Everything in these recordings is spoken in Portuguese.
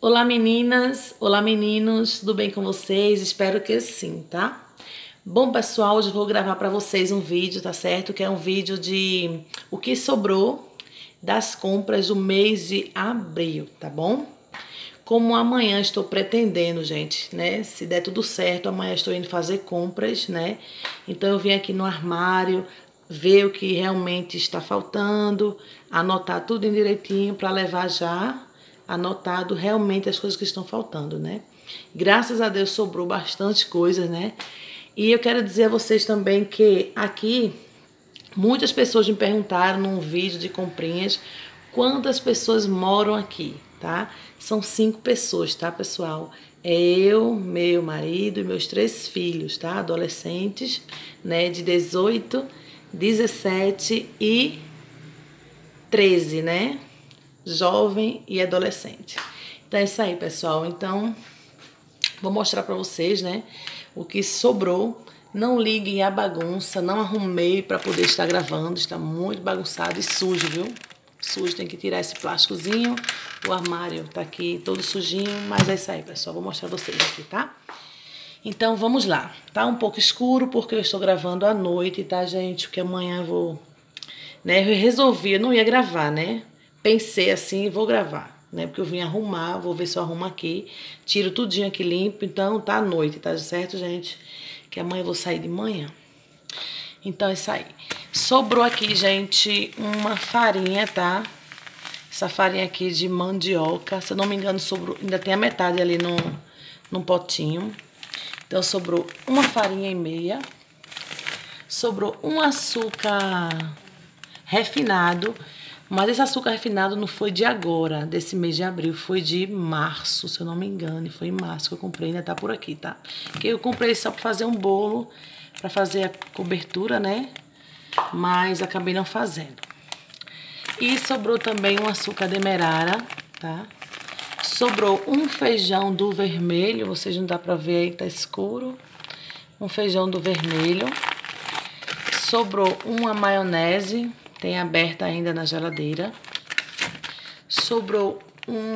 Olá meninas, olá meninos, tudo bem com vocês? Espero que sim, tá? Bom pessoal, hoje eu vou gravar para vocês um vídeo, tá certo? Que é um vídeo de o que sobrou das compras do mês de abril, tá bom? Como amanhã estou pretendendo, gente, né? Se der tudo certo, amanhã estou indo fazer compras, né? Então eu vim aqui no armário ver o que realmente está faltando, anotar tudo direitinho para levar já anotado realmente as coisas que estão faltando, né? Graças a Deus sobrou bastante coisa, né? E eu quero dizer a vocês também que aqui muitas pessoas me perguntaram num vídeo de comprinhas quantas pessoas moram aqui, tá? São 5 pessoas, tá, pessoal? É eu, meu marido e meus 3 filhos, tá? Adolescentes, né? De 18, 17 e 13, né? Jovem e adolescente. Então é isso aí, pessoal. Então, vou mostrar pra vocês, né? O que sobrou. Não liguem à bagunça, não arrumei para poder estar gravando, está muito bagunçado e sujo, viu? Sujo, tem que tirar esse plásticozinho, o armário tá aqui todo sujinho, mas é isso aí, pessoal, vou mostrar vocês aqui, tá? Então, vamos lá. Tá um pouco escuro porque eu estou gravando à noite, tá, gente? Porque amanhã eu vou, né? Eu resolvi, eu não ia gravar, né? Pensei assim, vou gravar, né? Porque eu vim arrumar, vou ver se eu arrumo aqui, tiro tudinho aqui limpo, então tá à noite, tá certo, gente? Que amanhã eu vou sair de manhã. Então é isso aí. Sobrou aqui, gente, uma farinha, tá? Essa farinha aqui de mandioca. Se eu não me engano, sobrou, ainda tem a metade ali no potinho. Então sobrou uma farinha e meia. Sobrou um açúcar refinado. Mas esse açúcar refinado não foi de agora, desse mês de abril, foi de março, se eu não me engano. Foi em março que eu comprei, ainda tá por aqui, tá? Porque eu comprei só pra fazer um bolo, pra fazer a cobertura, né? Mas acabei não fazendo. E sobrou também um açúcar demerara, tá? Sobrou um feijão do vermelho, vocês não dá pra ver aí, tá escuro. Um feijão do vermelho. Sobrou uma maionese. Tem aberta ainda na geladeira. Sobrou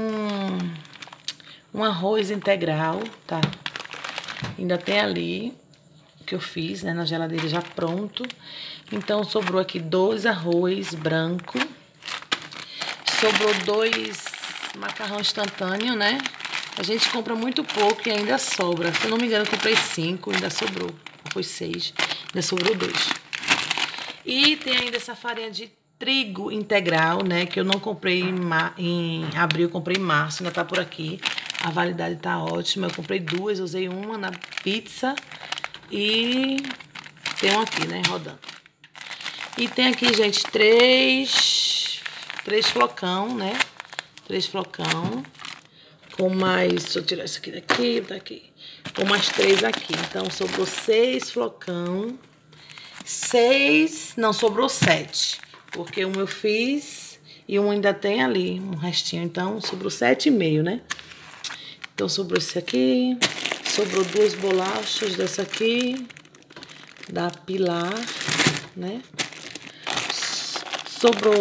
um arroz integral, tá? Ainda tem ali que eu fiz, né, na geladeira já pronto. Então sobrou aqui 2 arroz branco. Sobrou 2 macarrão instantâneo, né? A gente compra muito pouco e ainda sobra. Se eu não me engano, eu comprei 5, ainda sobrou. Foi 6, ainda sobrou 2. E tem ainda essa farinha de trigo integral, né? Que eu não comprei em abril, eu comprei em março, ainda tá por aqui. A validade tá ótima. Eu comprei 2, usei uma na pizza e tem uma aqui, né? Rodando. E tem aqui, gente, 3 flocão, né? 3 flocão. Com mais... Deixa eu tirar isso aqui daqui, tá aqui. Com mais 3 aqui. Então, sobrou 6 flocão. 6, não, sobrou 7, porque um eu fiz e um ainda tem ali, um restinho, então sobrou 7,5, né? Então sobrou esse aqui, sobrou 2 bolachas dessa aqui, da Pilar, né? Sobrou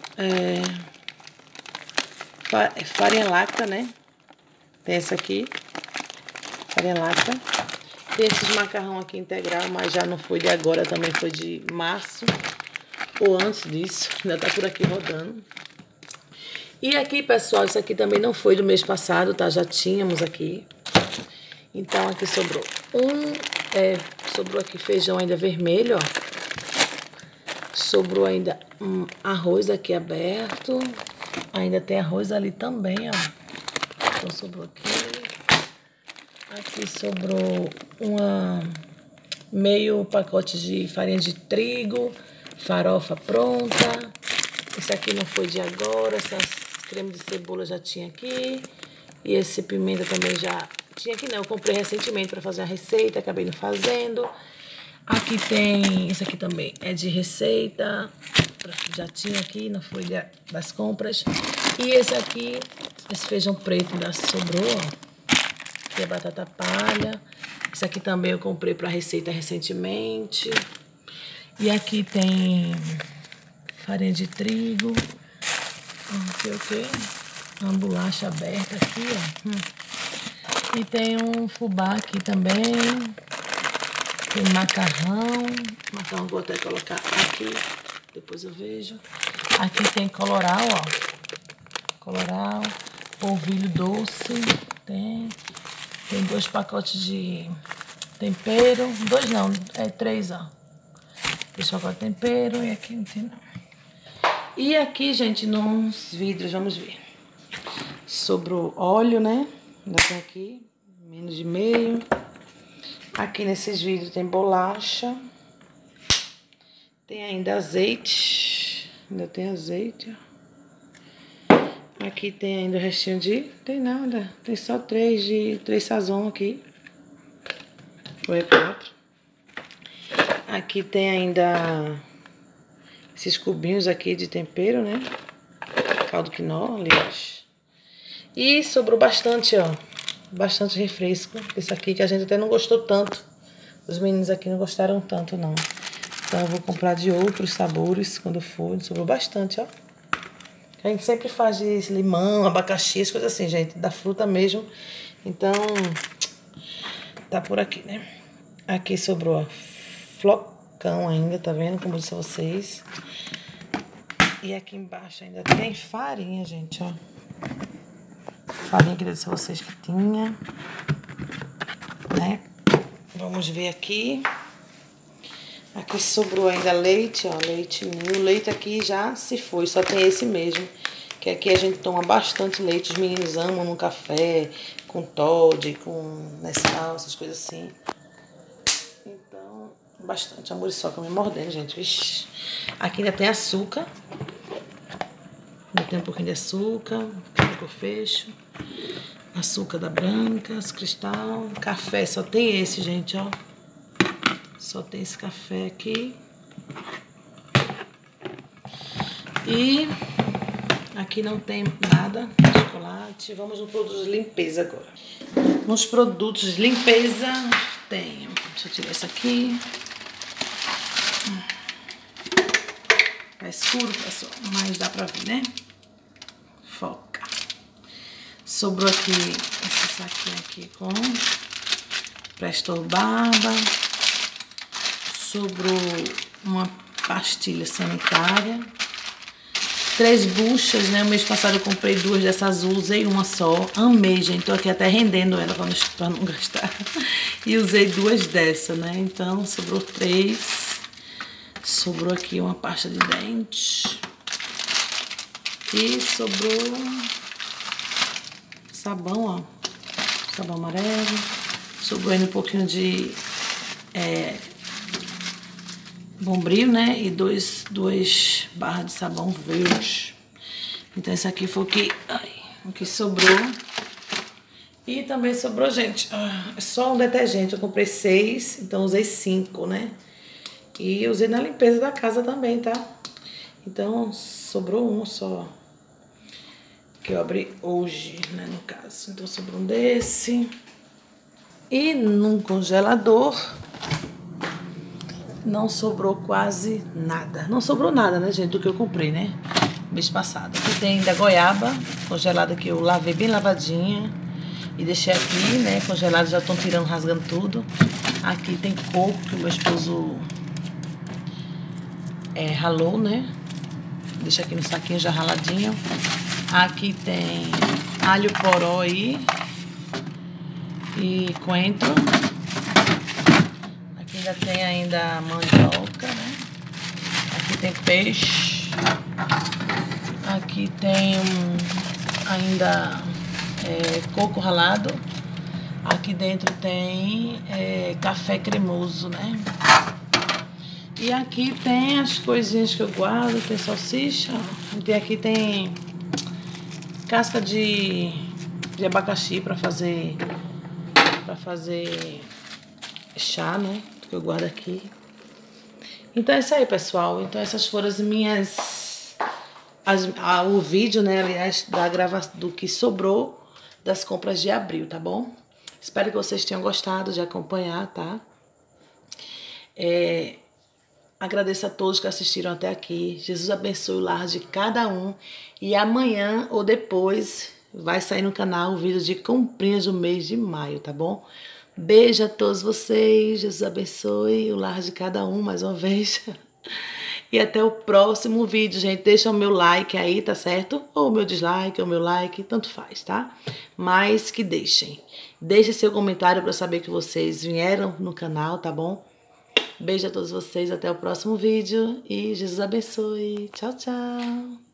farinha láctea, né? Tem essa aqui, farinha láctea. Tem esses macarrão aqui integral, mas já não foi de agora, também foi de março. Ou antes disso, ainda tá por aqui rodando. E aqui, pessoal, isso aqui também não foi do mês passado, tá? Já tínhamos aqui. Então, aqui sobrou sobrou aqui feijão ainda vermelho, ó. Sobrou ainda arroz aqui aberto. Ainda tem arroz ali também, ó. Então, sobrou aqui. Aqui sobrou meio pacote de farinha de trigo, farofa pronta. Esse aqui não foi de agora, essa creme de cebola já tinha aqui. E esse pimenta também já tinha aqui, não. Eu comprei recentemente para fazer a receita, acabei não fazendo. Aqui tem, esse aqui também é de receita, já tinha aqui, não foi das compras. E esse aqui, esse feijão preto ainda sobrou, ó. Aqui é batata palha. Esse aqui também eu comprei para receita recentemente. E aqui tem farinha de trigo. Não sei o que. Uma bolacha aberta aqui, ó. E tem um fubá aqui também. Tem macarrão. Macarrão vou até colocar aqui. Depois eu vejo. Aqui tem coloral, ó. Coloral. Polvilho doce. Tem 2 pacotes de tempero. 2 não, 3, ó. 3 pacotes de tempero. E aqui não tem não. E aqui, gente, nos vidros, vamos ver. Sobrou óleo, né? Ainda tem aqui, menos de meio. Aqui nesses vidros tem bolacha. Tem ainda azeite. Ainda tem azeite, ó. Aqui tem ainda o restinho de... Tem nada. Tem só 3 sazon aqui. Ou é 4. Aqui tem ainda esses cubinhos aqui de tempero, né? Caldo quinó, aliás. E sobrou bastante, ó. Bastante refresco. Esse aqui que a gente até não gostou tanto. Os meninos aqui não gostaram tanto, não. Então eu vou comprar de outros sabores quando for. Sobrou bastante, ó. A gente sempre faz de limão, abacaxi, as coisas assim, gente. Da fruta mesmo. Então, tá por aqui, né? Aqui sobrou, ó, flocão ainda, tá vendo? Como eu disse a vocês. E aqui embaixo ainda tem farinha, gente, ó. Farinha que eu disse a vocês que tinha, né? Vamos ver aqui. Aqui sobrou ainda leite, ó, leite ninho. O leite aqui já se foi, só tem esse mesmo. Que aqui a gente toma bastante leite. Os meninos amam no café, com Toddy, com Nescau, essas coisas assim. Então, bastante. A muriçoca me mordendo, gente. Vixe. Aqui ainda tem açúcar. Ainda tem um pouquinho de açúcar. Que eu fecho. Açúcar da branca, cristal. Café, só tem esse, gente, ó. Só tem esse café aqui. E aqui não tem nada. Chocolate. Vamos no produto de limpeza agora. Nos produtos de limpeza tem... Deixa eu tirar isso aqui. Tá escuro, pessoal, mas dá pra ver, né? Foca. Sobrou aqui esse saquinho aqui com Presto Barba. Sobrou uma pastilha sanitária. 3 buchas, né? O mês passado eu comprei 2 dessas azul, usei uma só. Amei, gente. Tô aqui até rendendo ela pra não gastar. E usei 2 dessas, né? Então, sobrou 3. Sobrou aqui uma pasta de dente. E sobrou sabão, ó. Sabão amarelo. Sobrou ainda um pouquinho de Bombril, né? E 2 barras de sabão verde. Então, esse aqui foi o que sobrou. E também sobrou, gente, só um detergente. Eu comprei 6, então usei 5, né? E usei na limpeza da casa também, tá? Então, sobrou um só. Que eu abri hoje, né, no caso. Então, sobrou um desse. E num congelador... Não sobrou quase nada. Não sobrou nada, né, gente, do que eu comprei, né? Mês passado. Aqui tem ainda goiaba congelada que eu lavei bem lavadinha. E deixei aqui, né, congelado. Já estão tirando, rasgando tudo. Aqui tem coco que o meu esposo ralou, né? Deixa aqui no saquinho já raladinho. Aqui tem alho poró aí. E coentro. Ainda tem ainda mandioca, né? Aqui tem peixe. Aqui tem ainda coco ralado. Aqui dentro tem café cremoso, né? E aqui tem as coisinhas que eu guardo. Tem salsicha. E aqui tem casca de abacaxi para fazer chá, né? Que eu guardo aqui. Então é isso aí, pessoal. Então essas foram as minhas... o vídeo, né, aliás, do que sobrou das compras de abril, tá bom? Espero que vocês tenham gostado de acompanhar, tá? Agradeço a todos que assistiram até aqui. Jesus abençoe o lar de cada um. E amanhã ou depois vai sair no canal o vídeo de comprinhas do mês de maio, tá bom? Beijo a todos vocês. Jesus abençoe o lar de cada um mais uma vez. E até o próximo vídeo, gente. Deixa o meu like aí, tá certo? Ou o meu dislike, ou o meu like, tanto faz, tá? Mas que deixem. Deixe seu comentário para saber que vocês vieram no canal, tá bom? Beijo a todos vocês, até o próximo vídeo e Jesus abençoe. Tchau, tchau.